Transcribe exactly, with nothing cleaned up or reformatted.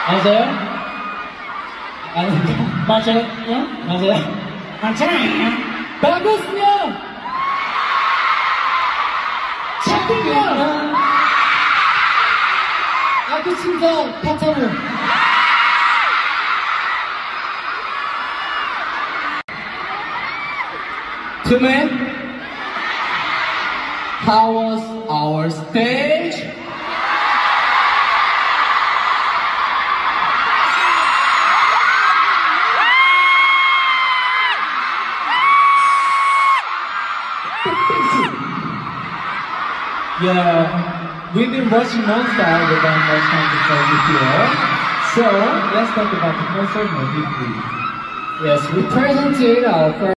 맞아요? 아니, 맞아요? 맞아요? 맞아요? 바꿨으면 착각이야! 아그 심사 파차무 Two-man, how was our stage? Yeah, we've been watching non-stop with them last time to play with you. So, let's talk about the concert more deeply. Yes, we presented our first